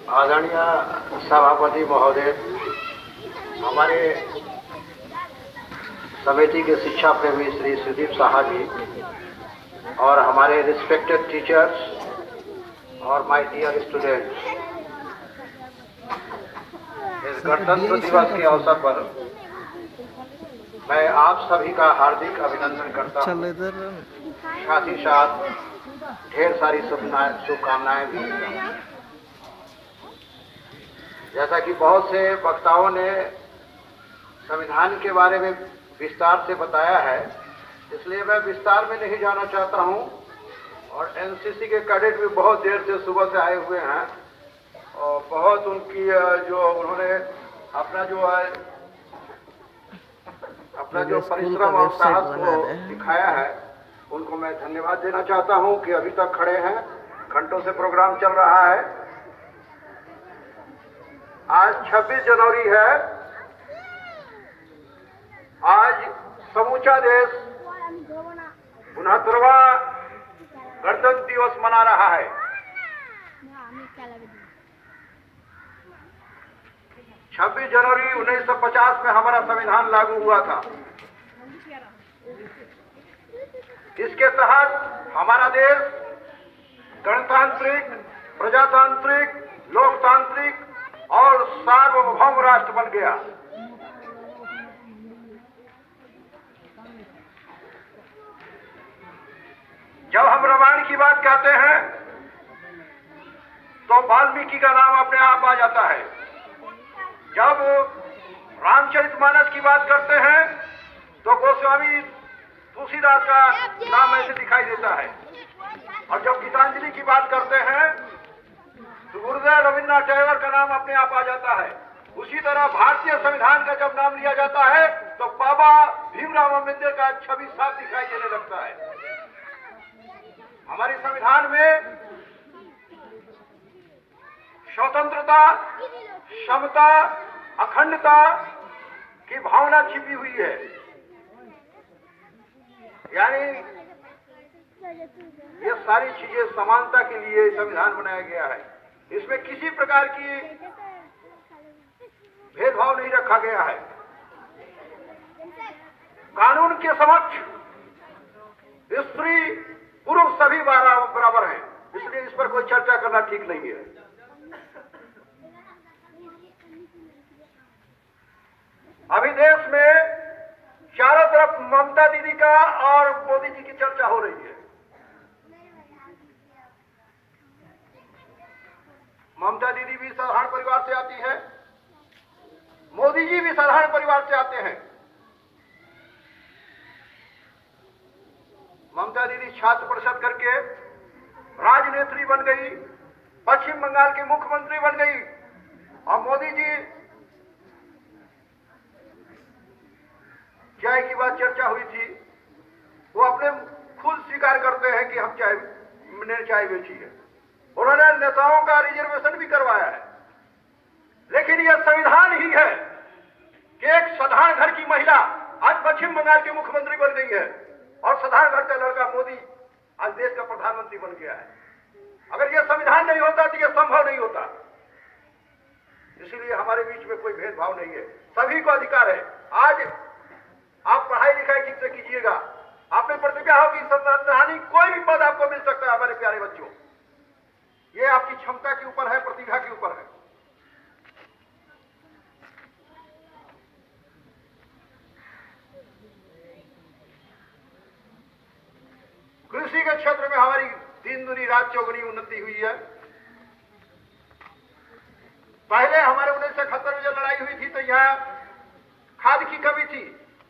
आदरणीय सभापति महोदय, हमारे समिति के शिक्षा प्रेमी श्री सुदीप साहा जी और हमारे रिस्पेक्टेड टीचर्स और माय डियर स्टूडेंट्स, इस गणतंत्र दिवस के अवसर पर मैं आप सभी का हार्दिक अभिनंदन करता हूँ। साथ ही साथ ढेर सारी शुभकामनाएं भी देता हूँ। जैसा कि बहुत से वक्ताओं ने संविधान के बारे में विस्तार से बताया है, इसलिए मैं विस्तार में नहीं जाना चाहता हूं। और एनसीसी के कैडेट भी बहुत देर से सुबह से आए हुए हैं और बहुत उनकी जो उन्होंने अपना जो परिश्रम और साहस को दिखाया है, उनको मैं धन्यवाद देना चाहता हूं कि अभी तक खड़े हैं। घंटों से प्रोग्राम चल रहा है। आज 26 जनवरी है। आज समूचा देश 69वां गणतंत्र दिवस मना रहा है। 26 जनवरी 1950 में हमारा संविधान लागू हुआ था। इसके तहत हमारा देश गणतांत्रिक, प्रजातांत्रिक, लोकतांत्रिक और सार्वभौम राष्ट्र बन गया। जब हम रामायण की बात कहते हैं तो वाल्मीकि का नाम अपने आप आ जाता है। जब रामचरितमानस की बात करते हैं तो गोस्वामी तुलसीदास का नाम ऐसे दिखाई देता है। और जब गीतांजलि की बात करते हैं तो गुरुदेव रविन्द्रनाथ टैगोर का नाम अपने आप आ जाता है। उसी तरह भारतीय संविधान का जब नाम लिया जाता है तो बाबा भीमराव अम्बेडकर का छवि साफ दिखाई देने लगता है। हमारे संविधान में स्वतंत्रता, समता, अखंडता की भावना छिपी हुई है। यानी ये सारी चीजें समानता के लिए संविधान बनाया गया है। इसमें किसी प्रकार की भेदभाव नहीं रखा गया है। कानून के समक्ष स्त्री पुरुष सभी बराबर हैं, इसलिए इस पर कोई चर्चा करना ठीक नहीं है। अभी देश में चारों तरफ ममता दीदी का और मोदी जी की चर्चा हो रही है। ममता दीदी भी साधारण परिवार से आती है, मोदी जी भी साधारण परिवार से आते हैं। ममता दीदी छात्र परिषद करके राजनेत्री बन गई, पश्चिम बंगाल की मुख्यमंत्री बन गई। और मोदी जी चाय की बात चर्चा हुई थी, वो अपने खुद स्वीकार करते हैं कि हमने चाय बेची है। उन्होंने नेताओं का रिजर्वेशन भी करवाया है। लेकिन यह संविधान ही है कि एक साधारण घर की महिला आज पश्चिम बंगाल की मुख्यमंत्री बन गई है और साधारण घर का लड़का मोदी आज देश का प्रधानमंत्री बन गया है। अगर यह संविधान नहीं होता तो यह संभव नहीं होता। इसीलिए हमारे बीच में कोई भेदभाव नहीं है, सभी को अधिकार है। आज आप पढ़ाई लिखाई ठीक से कीजिएगा, आप में प्रतिभा होगी, संवैधानिक कोई भी पद आपको मिल सकता है। हमारे प्यारे बच्चों, ये आपकी क्षमता के ऊपर है, प्रतिभा के ऊपर है। कृषि के क्षेत्र में हमारी दिन दुनी रात चौगुनी उन्नति हुई है। पहले हमारे 1971 में जब लड़ाई हुई थी तो यहाँ खाद की कमी थी।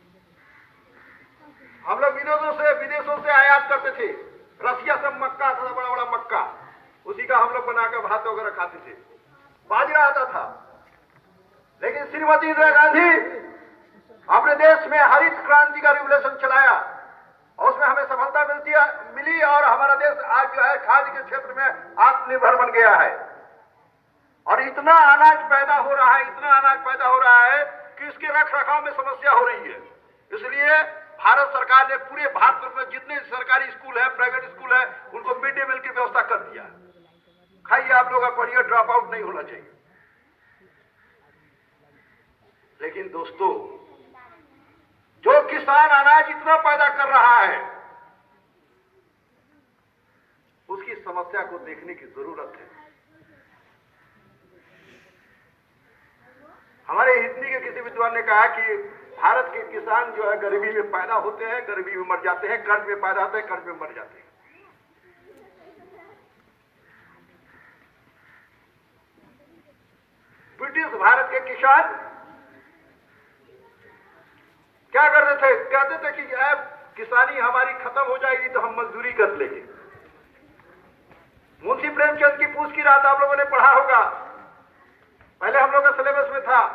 हम लोग विदेशों से आयात करते थे। रसिया से मक्का आता था, बड़ा बड़ा मक्का, उसी का हम लोग बनाकर भात वगैरह खाते थे। बाजरा आता था। लेकिन श्रीमती इंदिरा गांधी अपने देश में हरित क्रांति का रिवोल्यूशन चलाया और उसमें हमें सफलता मिली और हमारा देश आज जो है खाद्य के क्षेत्र में आत्मनिर्भर बन गया है। और इतना अनाज पैदा हो रहा है कि इसके रख रखाव में समस्या हो रही है। इसलिए भारत सरकार ने पूरे भारत में जितने सरकारी स्कूल है, प्राइवेट स्कूल है, उनको मिड डे मील की व्यवस्था कर दिया। खाइए आप लोग, पढ़िए, ड्रॉप आउट नहीं होना चाहिए। लेकिन दोस्तों, जो किसान अनाज इतना पैदा कर रहा है, उसकी समस्या को देखने की जरूरत है। हमारे हिंदी के किसी विद्वान ने कहा कि भारत के किसान जो है गरीबी में पैदा होते हैं, गरीबी में मर जाते हैं, कर्ज में पैदा होते हैं, कर्ज में मर जाते हैं। ब्रिटिश भारत के किसान क्या करते थे? कहते थे कि अब किसानी हमारी खत्म हो जाएगी तो हम मजदूरी कर लेंगे। मुंशी प्रेमचंद की पूछ की रात आप लोगों ने पढ़ा होगा, पहले हम लोग के सिलेबस में था।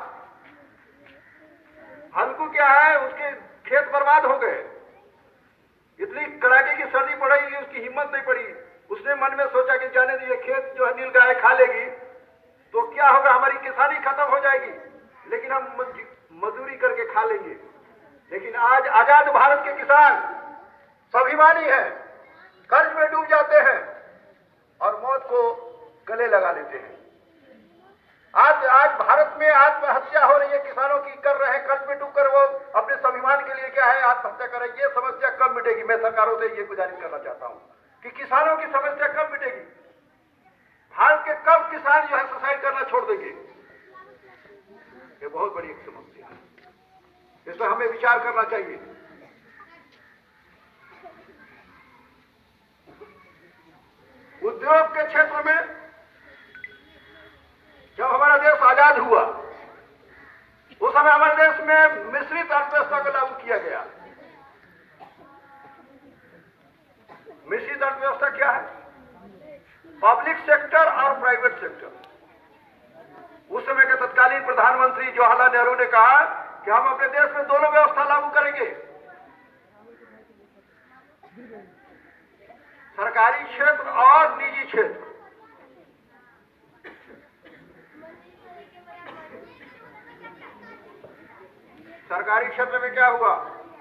हल्कू क्या है, उसके खेत बर्बाद हो गए, इतनी कड़ाके की सर्दी पड़ेगी, उसकी हिम्मत नहीं पड़ी। उसने मन में सोचा कि जाने दीजिए, खेत जो है नील गाय खा लेगी तो क्या होगा, हमारी किसानी खत्म हो जाएगी, लेकिन हम मजदूरी करके खा लेंगे। लेकिन आज आजाद भारत के किसान स्वाभिमानी है, कर्ज में डूब जाते हैं और मौत को गले लगा लेते हैं। आज भारत में आत्महत्या हो रही है, किसानों की कर रहे हैं, कर्ज में डूबकर वो अपने स्वाभिमान के लिए क्या है आत्महत्या कर रहे हैं। ये समस्या कब मिटेगी? मैं सरकारों से ये गुजारिश करना चाहता हूं कि किसानों की समस्या कब मिटेगी? भारत के कब किसान जो है सुसाइड करना छोड़ देंगे? ये बहुत बड़ी एक समस्या है, इस पर हमें विचार करना चाहिए। उद्योग के क्षेत्र में जब हमारा देश आजाद हुआ, उस समय हमारे देश में मिश्रित अर्थव्यवस्था को लागू किया गया। मिश्रित अर्थव्यवस्था क्या है? पब्लिक सेक्टर और प्राइवेट सेक्टर। उस समय के तत्कालीन प्रधानमंत्री जवाहरलाल नेहरू ने कहा कि हम अपने देश में दोनों व्यवस्था लागू करेंगे, सरकारी क्षेत्र और निजी क्षेत्र। सरकारी क्षेत्र में क्या हुआ?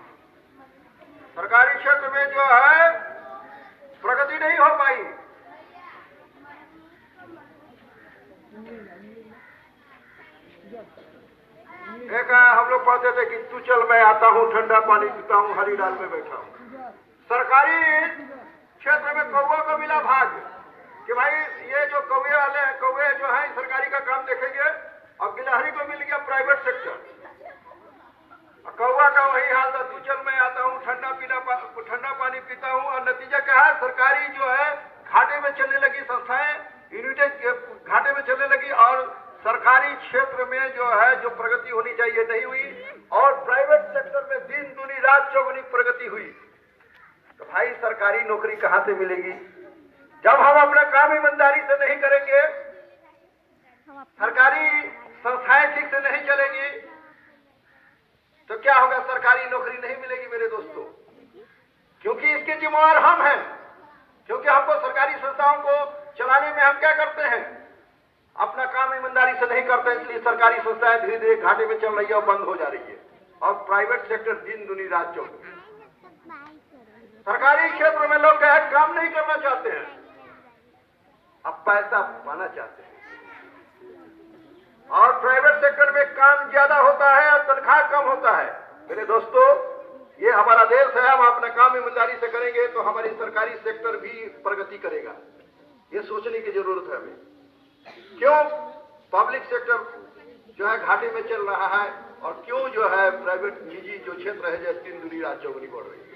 सरकारी क्षेत्र में जो है प्रगति नहीं हो पाई। एक हम लोग पढ़ते थे कि तू चल मैं आता हूं, ठंडा पानी पीता हूं, हरी डाल में बैठा हूं। सरकारी क्षेत्र में कौवे को मिला भाग कि भाई ये जो कौवे वाले हैं, कौवे जो है सरकारी का काम देखेंगे, और गिलहरी को मिल गया प्राइवेट सेक्टर। कौवा का वही हाल था, तू चल मैं आता हूँ, ठंडा पानी पीता हूँ। और नतीजा क्या है? सरकारी जो है घाटे में चलने लगी, संस्थाएं यूनिटें घाटे में चलने लगी, और सरकारी क्षेत्र में जो है जो प्रगति होनी चाहिए नहीं हुई, और प्राइवेट सेक्टर में दिन दूनी रात चौगुनी प्रगति हुई। तो भाई सरकारी नौकरी कहां से मिलेगी जब हम अपना काम ईमानदारी से नहीं करेंगे? सरकारी संस्थाएं ठीक से नहीं चलेगी तो क्या होगा? सरकारी नौकरी नहीं मिलेगी मेरे दोस्तों, क्योंकि इसके जिम्मेवार हम हैं। क्योंकि हमको सरकारी संस्थाओं को चलाने में हम क्या करते हैं? अपना काम ईमानदारी से नहीं करते, इसलिए सरकारी संस्थाएं धीरे धीरे घाटे में चल रही है और बंद हो जा रही है, और प्राइवेट सेक्टर दिन दुनी रात चल रही है। सरकारी क्षेत्र में लोग क्या काम नहीं करना चाहते हैं, अब पैसा पाना चाहते हैं, और प्राइवेट सेक्टर में काम ज्यादा होता है और तनख्वाह कम होता है। मेरे दोस्तों, ये हमारा देश है, हम अपना काम ईमानदारी से करेंगे तो हमारी सरकारी सेक्टर भी प्रगति करेगा। ये सोचने की जरूरत है हमें। क्यों पब्लिक सेक्टर जो है घाटे में चल रहा है, और क्यों जो है प्राइवेट निजी जो क्षेत्र है दिन दुनी रात चौगुनी बढ़ रही है?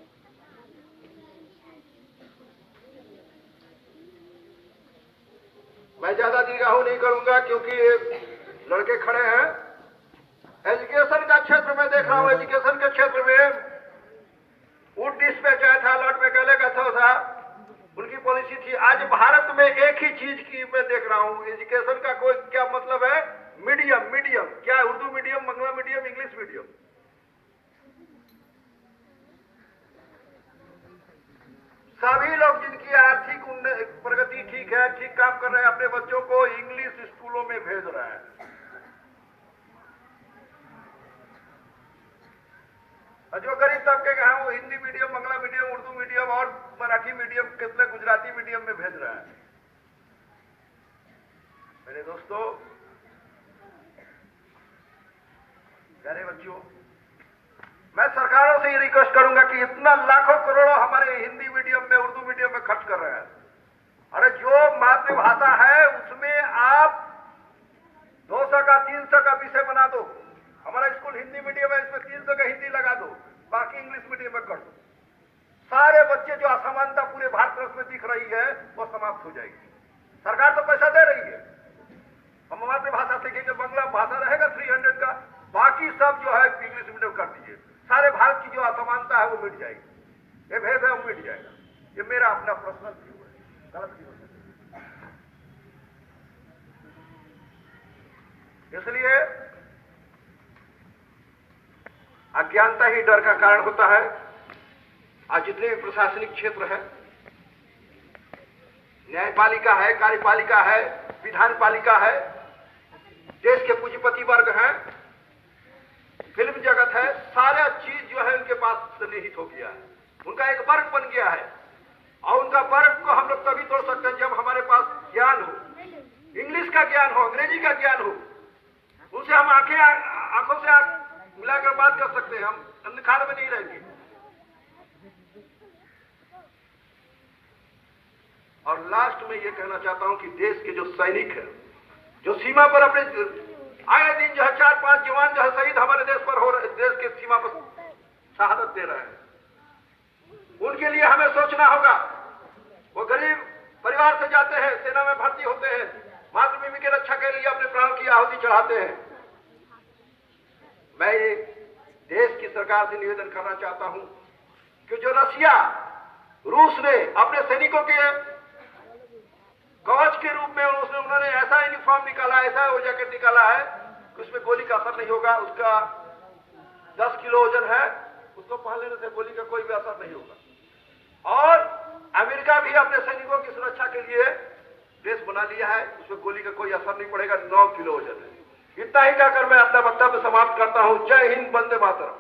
मैं ज्यादा दीर्घायु नहीं करूंगा क्योंकि लड़के खड़े हैं। एजुकेशन का क्षेत्र में देख रहा हूं, एजुकेशन के क्षेत्र में वुड डिस्पैच आया था, लॉर्ड मैकाले का था, उनकी पॉलिसी थी। आज भारत में एक ही चीज की मैं देख रहा हूं, एजुकेशन का कोई क्या मतलब है? मीडियम क्या? Urdu medium, Bangla medium, English medium. सभी लोग जिनकी आर्थिक प्रगति ठीक है, ठीक काम कर रहे हैं, अपने बच्चों को इंग्लिश स्कूलों में भेज रहे हैं। जो गरीब तबके के हैं वो Hindi medium, Bangla medium, Urdu medium और मराठी मीडियम, कितने गुजराती मीडियम में भेज रहे हैं। मेरे दोस्तों, प्यारे बच्चों, मैं सरकारों से ये रिक्वेस्ट करूंगा कि इतना लाखों करोड़ों हमारे हिंदी मीडियम में, उर्दू मीडियम में खर्च कर रहे हैं। अरे जो मातृभाषा है उसमें आप 200 का 300 का विषय बना दो। हमारा स्कूल हिंदी मीडियम है, इसमें 300 का हिंदी लगा दो, बाकी इंग्लिश मीडियम में कर दो। सारे बच्चे जो असमानता पूरे भारतवर्ष में दिख रही है वो समाप्त हो जाएगी। सरकार तो पैसा दे रही है, हम मातृभाषा सीखेंगे, बांग्ला भाषा रहेगा 300 का, बाकी सब जो है इंग्लिश मीडियम कर दीजिए। सारे भारत की जो असमानता है वो मिट जाएगी, ये भेद है वो मिट जाएगा। ये मेरा अपना पर्सनल व्यू है, गलत नहीं हो सकता। इसलिए अज्ञानता ही डर का कारण होता है। आज जितने भी प्रशासनिक क्षेत्र है, न्यायपालिका है, कार्यपालिका है, विधानपालिका है, देश के पूंजीपति वर्ग हैं, फिल्म जगत है, सारा चीज जो है उनके पास सन्निहित हो गया है। उनका एक वर्ग बन गया है और उनका वर्ग को हम लोग तभी तोड़ सकते हैं जब हमारे पास ज्ञान हो, इंग्लिश का ज्ञान हो, अंग्रेजी का ज्ञान हो। उनसे हम आंखों से आंख मिलाकर बात कर सकते हैं, हम अंधकार में नहीं रहेंगे। और लास्ट में ये कहना चाहता हूं कि देश के जो सैनिक हैं, जो सीमा पर अपने आए दिन जो है 4-5 जवान जो है शहीद हमारे देश पर हो रहे, देश के सीमा पर शहादत दे रहे हैं, उनके लिए हमें सोचना होगा। वो गरीब परिवार से जाते हैं, सेना में भर्ती होते हैं, मातृभूमि की रक्षा के लिए अपने प्राण की आहुति चढ़ाते हैं। मैं देश की सरकार से निवेदन करना चाहता हूं कि जो रसिया, रूस ने अपने सैनिकों के कवच के रूप में उन्होंने ऐसा यूनिफॉर्म निकाला, ऐसा वो जैकेट निकाला है कि उसमें गोली का असर नहीं होगा। उसका 10 किलो वजन है, उसको पहन लेने से गोली का कोई भी असर नहीं होगा। और अमेरिका भी अपने सैनिकों की सुरक्षा के लिए ड्रेस बना लिया है, उसमें गोली का कोई असर नहीं पड़ेगा, 9 किलो वजन है। इतना ही कहकर मैं अपना वक्तव्य समाप्त करता हूं। जय हिंद, वंदे मातरम।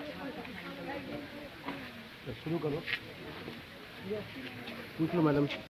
शुरू करो, पूछ लो मैडम।